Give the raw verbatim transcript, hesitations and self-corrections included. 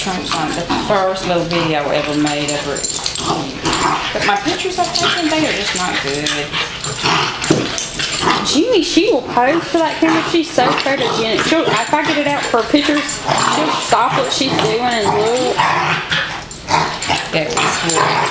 Trump's like the first little video I ever made of her. But my pictures I've taken, they are just not good. Jimmy, she will pose for that camera. She's so photogenic. She'll, if I get it out for pictures, she'll stop what she's doing and look. That was good.